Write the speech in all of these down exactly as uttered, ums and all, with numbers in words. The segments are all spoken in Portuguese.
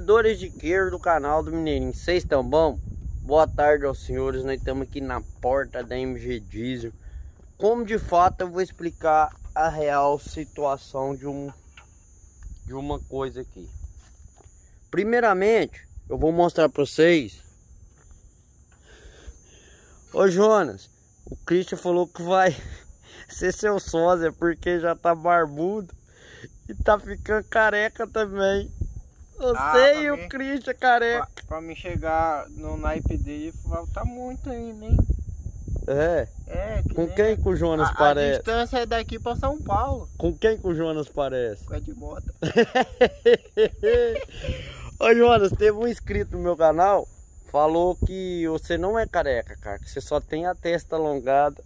Criadores de queijo do canal do Mineirinho, vocês estão bom? Boa tarde aos senhores, nós estamos aqui na porta da M G Diesel. Como de fato eu vou explicar a real situação de, um, de uma coisa aqui. Primeiramente, eu vou mostrar para vocês. Ô Jonas, o Christian falou que vai ser seu sósia porque já tá barbudo e tá ficando careca também. Você ah, e o Christian careca. Pra, pra me chegar no naipe dele, falta muito ainda, hein? É? É, que com quem é. que o Jonas a, parece? A distância é daqui pra São Paulo. Com quem que o Jonas parece? Com a de bota. Ô Jonas, teve um inscrito no meu canal, falou que você não é careca, cara, que você só tem a testa alongada.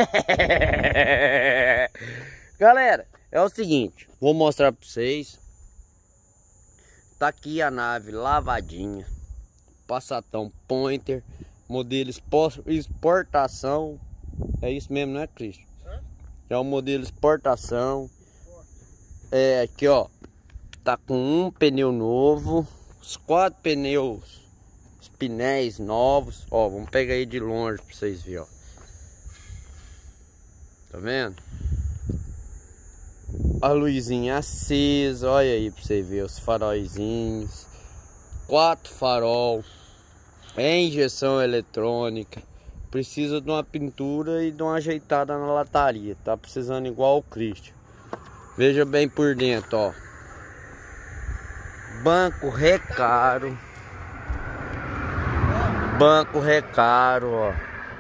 Galera, é o seguinte, vou mostrar pra vocês. Tá aqui a nave lavadinha, Passatão Pointer, modelo exportação. É isso mesmo, não é, Cristian? É o modelo exportação. É aqui, ó. Tá com um pneu novo, os quatro pneus, os pinéis novos. Ó, vamos pegar aí de longe pra vocês verem, ó. Tá vendo? A luzinha acesa, olha aí pra você ver os faróizinhos. Quatro farol. É injeção eletrônica. Precisa de uma pintura e de uma ajeitada na lataria. Tá precisando igual o Christian. Veja bem por dentro, ó. Banco recaro. Banco recaro, ó.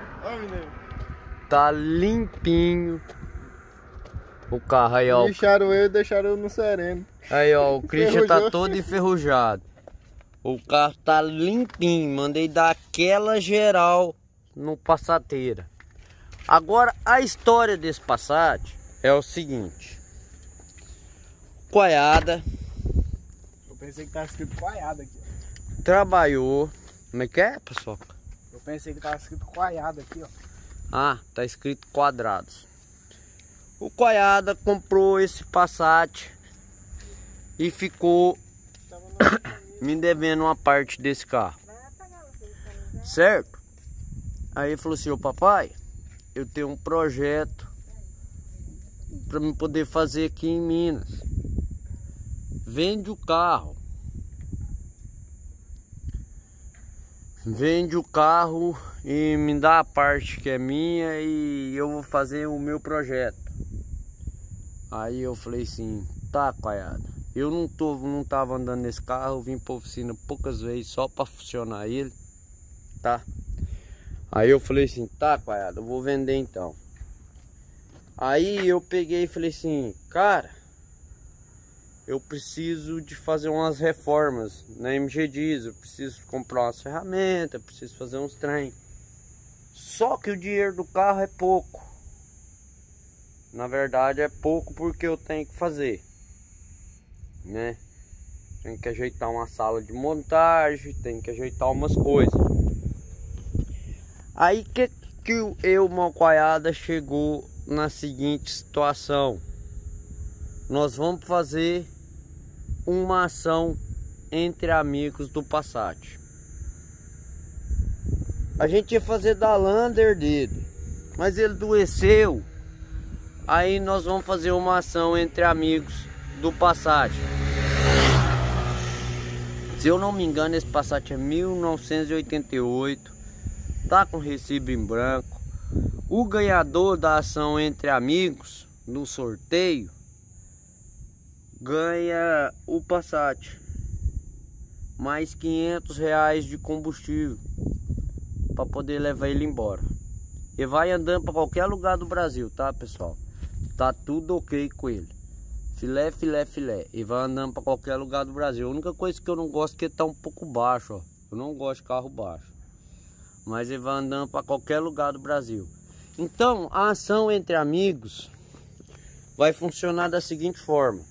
Tá limpinho. O carro aí, ó. Deixaram eu e deixaram eu no sereno. Aí, ó, o Christian tá todo enferrujado. O carro tá limpinho. Mandei dar aquela geral no passateira. Agora, a história desse Passat é o seguinte. Coiada. Eu pensei que tava escrito coiada aqui, ó. Trabalhou. Como é que é, pessoal? Eu pensei que tava escrito coiada aqui, ó. Ah, tá escrito quadrados. O Coiada comprou esse Passat e ficou me devendo uma parte desse carro, certo? Aí ele falou assim: ô papai, eu tenho um projeto para me poder fazer aqui em Minas. Vende o carro. Vende o carro e me dá a parte que é minha e eu vou fazer o meu projeto. Aí eu falei assim: tá, Coiada, eu não, tô, não tava andando nesse carro, eu vim pra oficina poucas vezes só pra funcionar ele, tá? Aí eu falei assim: tá, Coiada, eu vou vender então. Aí eu peguei e falei assim: cara, eu preciso de fazer umas reformas na M G Diesel, eu preciso comprar umas ferramentas, preciso fazer uns trem. Só que o dinheiro do carro é pouco. Na verdade é pouco porque eu tenho que fazer, né? Tenho que ajeitar uma sala de montagem, tenho que ajeitar umas coisas. Aí que, que eu, meu Coiada, chegou na seguinte situação. Nós vamos fazer uma ação entre amigos do Passat. A gente ia fazer da Lander dele, mas ele adoeceu. Aí nós vamos fazer uma ação entre amigos do Passat. Se eu não me engano, esse Passat é mil novecentos e oitenta e oito. Tá com recibo em branco. O ganhador da ação entre amigos, no sorteio, ganha o Passat mais quinhentos reais de combustível para poder levar ele embora. E vai andando para qualquer lugar do Brasil, tá, pessoal? Tá tudo ok com ele. Filé, filé, filé. E vai andando para qualquer lugar do Brasil. A única coisa que eu não gosto é que ele tá um pouco baixo, ó. Eu não gosto de carro baixo. Mas ele vai andando para qualquer lugar do Brasil. Então, a ação entre amigos vai funcionar da seguinte forma.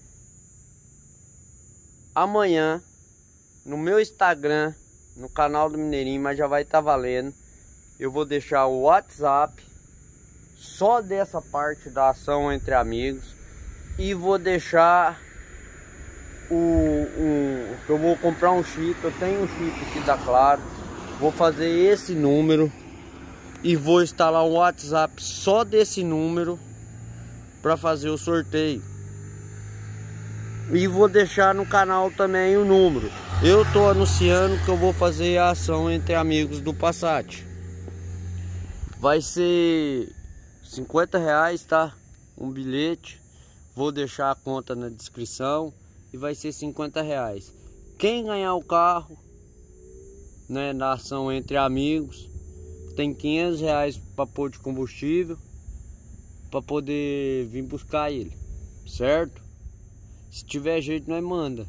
Amanhã, no meu Instagram, no canal do Mineirinho, mas já vai estar valendo, eu vou deixar o WhatsApp só dessa parte da ação entre amigos e vou deixar o, o, eu vou comprar um chip, eu tenho um chip aqui da Claro, vou fazer esse número e vou instalar um WhatsApp só desse número para fazer o sorteio. E vou deixar no canal também o número. Eu tô anunciando que eu vou fazer a ação entre amigos do Passat. Vai ser cinquenta reais, tá? Um bilhete. Vou deixar a conta na descrição. E vai ser cinquenta reais. Quem ganhar o carro, né, na ação entre amigos, tem quinhentos reais para pôr de combustível, para poder vir buscar ele, certo? Se tiver jeito, nós manda,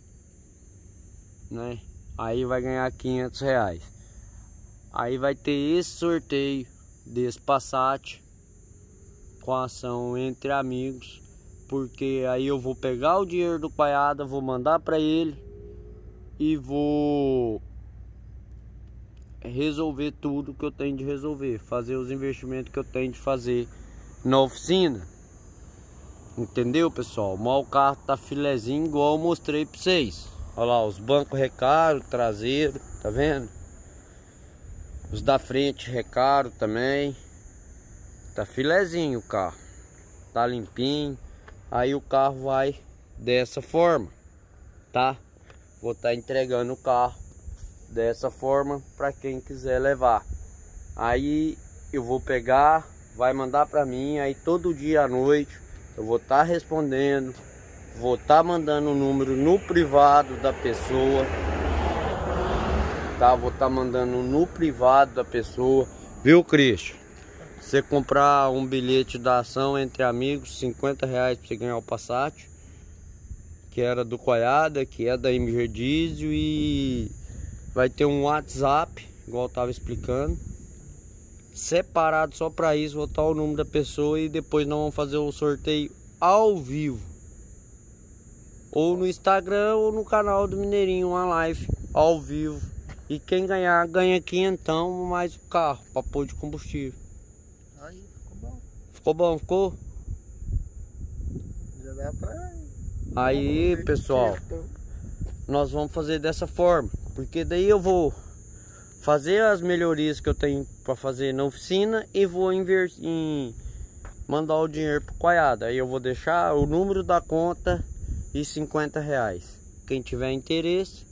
né? Aí vai ganhar quinhentos reais. Aí vai ter esse sorteio desse Passat com a ação entre amigos, porque aí eu vou pegar o dinheiro do Paiada, vou mandar para ele e vou resolver tudo que eu tenho de resolver, fazer os investimentos que eu tenho de fazer na oficina. Entendeu, pessoal? Mas o carro tá filezinho igual eu mostrei para vocês. Olha lá, os bancos recaro, traseiro, tá vendo? Os da frente recaro também. Tá filezinho o carro, tá limpinho. Aí o carro vai dessa forma, tá? Vou estar tá entregando o carro dessa forma para quem quiser levar. Aí eu vou pegar, vai mandar para mim. Aí todo dia à noite eu vou estar tá respondendo, vou estar tá mandando o número no privado da pessoa, tá? Vou estar tá mandando no privado da pessoa, viu, Cristian? Você comprar um bilhete da ação entre amigos, cinquenta reais para você ganhar o Passat, que era do Coiada, que é da M G Diesel, e vai ter um WhatsApp, igual eu tava explicando, separado só para isso. Vou botar o número da pessoa e depois nós vamos fazer o sorteio ao vivo, ou no Instagram ou no canal do Mineirinho, uma live ao vivo. E quem ganhar, ganha quinhentão mais o carro para pôr de combustível. Aí, ficou bom. Ficou bom, ficou? Já dá pra... Aí, pessoal, nós vamos fazer dessa forma, porque daí eu vou fazer as melhorias que eu tenho para fazer na oficina e vou investir em mandar o dinheiro pro Coiada. Aí eu vou deixar o número da conta e cinquenta reais. Quem tiver interesse,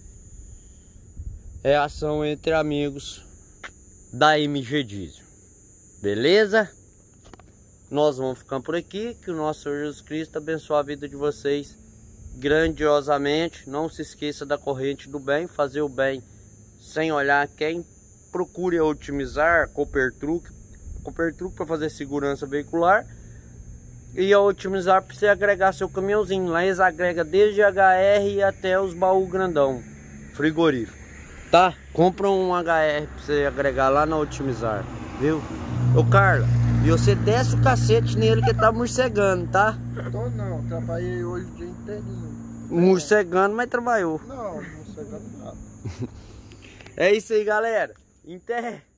é ação entre amigos da M G Diesel. Beleza? Nós vamos ficando por aqui. Que o nosso Senhor Jesus Cristo abençoe a vida de vocês grandiosamente. Não se esqueça da corrente do bem, fazer o bem sem olhar quem. Procure otimizar Cooper Truck, Cooper Truck para fazer segurança veicular, e a otimizar para você agregar seu caminhãozinho. Lá eles agregam desde H R até os baús grandão frigorífico, tá? Compra um H R para você agregar lá na Otimizar, viu? Ô Carla, e você desce o cacete nele que tá morcegando, tá? Tô não, trabalhei hoje o dia inteirinho. Morcegando, mas trabalhou. Não, morcegando nada. É isso aí, galera. Em terra.